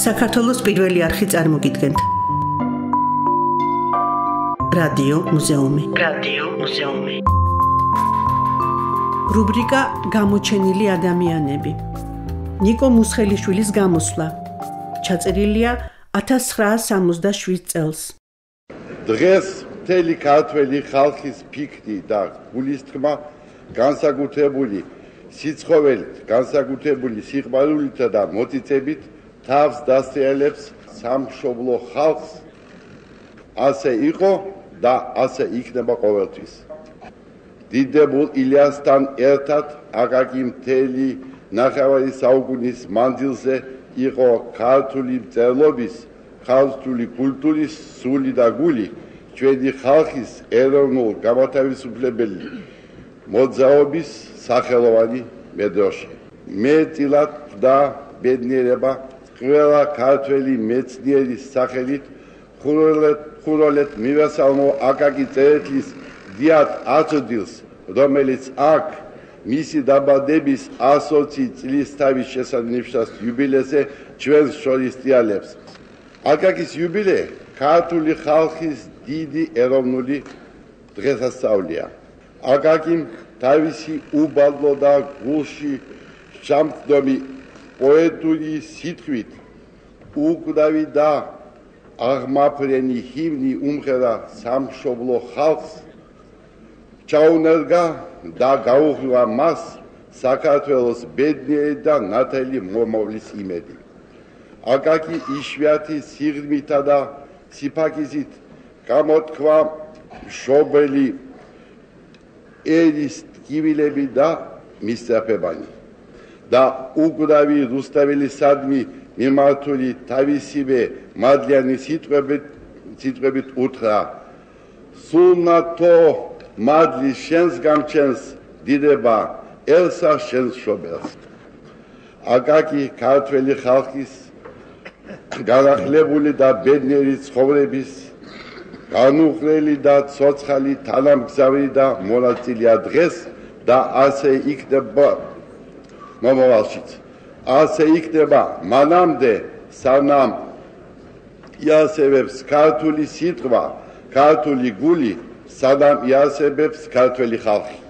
საქართველოს პირველი არხი წარმოგიდგენთ. რადიო მუზეუმი. რუბრიკა გამოჩენილი ადამიანები. ნიკო მუსხელიშვილის გამოსვლა. ჩაწერილია 1967 წელს. დღეს მთელი ქართველი ხალხის ფიქრი და გულისწყმა განსაკუთრებული სიცხოველით, განსაკუთრებული სიყვარულითა და მოწიწებით თავს დასწრიალებს სამშობლო ხალხს. ასე იყო და ასე იქნება ყოველთვის. დიდებულ ილიასთან ერთად აკაკი მთელი ნახევარი საუკუნის მანძილზე იყო ქართული მწერლობის, ქართული კულტურის სული და გული, ჩვენი ხალხის ეროვნულ გამათავისუფლებელი მოძრაობის სახელოვანი მედროშე. მეტილად და ბედნიერება ყველა ქართველი მეცნიერის სახელით ხუროლეთ მივესალმო აკაკი წერეთლის დიად აწვდილს, რომელიც აქ მისი დაბადების 120 წლისთავის შესანიშნავ იუბილეზე ჩვენს შორის ტრიალებს. აკაკის იუბილე ქართული ხალხის დიდი ეროვნული დღესასწაულია. აკაკიმ თავისი უბალო და გულში ჩამდგომი პოეტური სიტყვით უკვდავი და აღმაფრენი ჰიმნი უმღერა სამშობლო ხალხს, ჩაუნერგა და გაუღრა მას საქართველოს ბედნიერი და ნათელი მომავლის იმედი. აკაკი იშვიათი სიღრმითა და სიფაქიზით გამოთქვა მშობელი ერის ტკივილები და მისწრაფებანი და უკვდავი რუსთაველისადმი მიმართული თავისივე მადლიანი სიტყვებით უთხრა: სულნათო მადლის შენს გამჩენს დიდება ელსა შენს შობელს. აკაკი ქართველი ხალხის განახლებული და ბედნიერი ცხოვრების განუხრელი და ცოცხალი თანამგზავრი და მონაწილეა დღეს და ასე იქნება მომავალშიც. ასე იქნება მანამდე, სანამ იასებებს ქართული სიტყვა, ქართული გული, სანამ იასებებს ქართველი ხალხი.